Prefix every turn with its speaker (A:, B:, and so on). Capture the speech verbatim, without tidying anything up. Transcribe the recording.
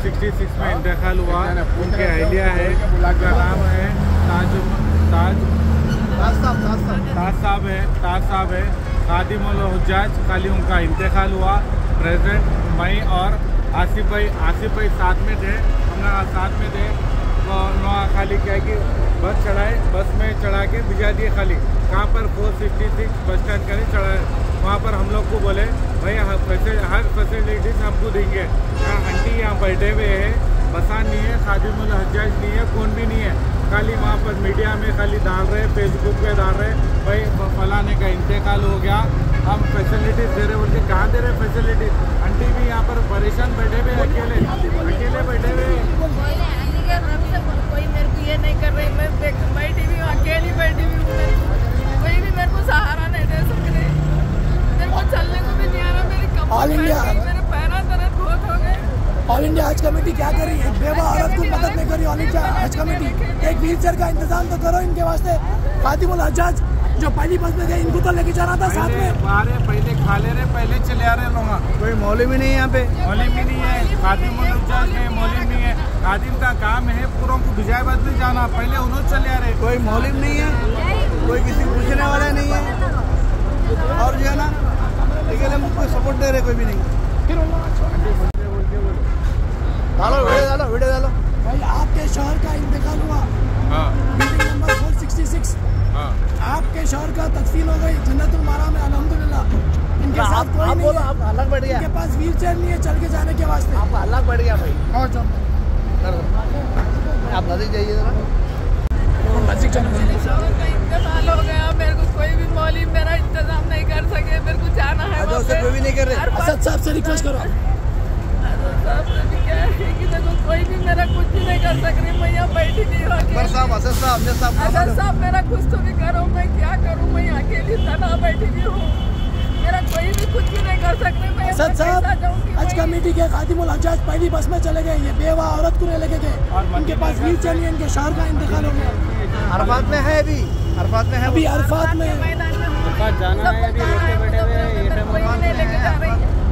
A: Sixty six में इंतकाल हुआ। उनके अहलिया है, उनका नाम है ताज ताज ताज साहब है ताज साहब है खादिमुल हुज्जाज। खाली उनका इंतकाल हुआ। प्रेसिडेंट मई और आसिफ भाई आसिफ भाई साथ में थे, हम लोग साथ में थे। तो खाली क्या कि बस चढ़ाए, बस में चढ़ा के भिजा दिए। खाली कहाँ पर four sixty six bus stand का चढ़ाए, वहाँ पर हम लोग को बोले भाई हर फैसिलिटीज़ हमको देंगे। यहाँ आंटी यहाँ बैठे हुए है, बसान नहीं है, खादिमुल हुज्जाज नहीं है, कौन भी नहीं है। खाली वहाँ पर मीडिया में खाली डाल रहे, फेसबुक पे डाल रहे भाई फलाने का इंतकाल हो गया, हम फैसिलिटीज़ दे रहे। बोलते कहाँ दे रहे फैसिलिटीज़? आंटी भी यहाँ पर परेशान बैठे हुए, अकेले अकेले बैठे हुए।
B: कोई मेरे को ये नहीं कर रही, मैं बैठी हुई हूँ, अकेली बैठी हुई हूँ, कोई भी मेरे को सहारा नहीं दे सक रहे। मेरे को चलने को भी नहीं आ रहा, मेरी कमर मेरे पैर दर्द बहुत हो गए।
C: ऑल इंडिया हज कमेटी क्या कर रही है? एक बेवा औरत को मदद नहीं कर रही ऑल इंडिया हज कमेटी। एक व्हील चेयर का इंतजाम तो करो इनके वास्ते। खादिमुल हुज्जाज जो पहली बस में गए, इनको तो लेके जाना था साथ में।
A: अरे पहले खा ले रहे, पहले चले आ रहे लोग।
D: कोई मौलवी नहीं है यहाँ पे,
A: मौलवी नहीं है, खादिमुल हुज्जाज है, मौलवी नहीं है। खादिम का काम है पूरों को भिजाबाद में जाना, पहले उन्होंने चले आ रहे।
D: कोई मौलवी नहीं है, कोई किसी पूछने वाला नहीं है। और जो है ना ठीक है, मुझको सपोर्ट दे रहे कोई भी नहीं। डालो वीडियो डालो वीडियो डालो
C: भाई आपके शहर का इंतकाल हुआ।
A: हाँ।
C: Building number four sixty six.
A: हाँ।
C: आपके शहर का तकसीम हो गई जन्नतुल मारा में अल्हम्दुलिल्लाह। इनके साथ कोई
D: आप
C: नहीं
D: बोलो,
C: है,
D: आप अलग बढ़ गया,
C: इनके पास व्हील चेयर नहीं है चल के जाने के वास्ते।
D: आप अलग बढ़ गया भाई।
C: और चल
D: आप नजदीक जाइए जरा,
C: नजदीक चलो।
B: मेरे शौहर का इंतकाल हो गया, मेरे को कोई भी मौलवी मेरा इंतजाम नहीं कर सके, मेरे को जाना है।
D: कोई भी नहीं कर रहे।
C: असद साहब से रिक्वेस्ट करो।
B: क्या है कि देखो कोई भी मेरा कुछ भी नहीं कर सक रही, मैं यहाँ बैठी नहीं हूँ।
D: अकबर साहब, असद साहब, अमजद साहब,
B: असद साहब मेरा कुछ तो भी करो, मैं क्या करूँ? मैं अकेली तना बैठी हुई हूँ, मेरा कोई भी कुछ भी नहीं कर सकते। मैं
C: असद साहब हज कमेटी के खादिमुल हुज्जाज पहली बस में चले गए, ये बेवा औरत को लेके गए, उनके पास व्हील चेयर नहीं है, इनके शहर का इंतकाल हो गया।
D: अरफात में है, अभी अरफात में है,
C: अभी अरफात में
B: मैदान में
A: जाना है, अभी रोके बैठे हुए हैं।
B: कोई नहीं लेके जा रही है।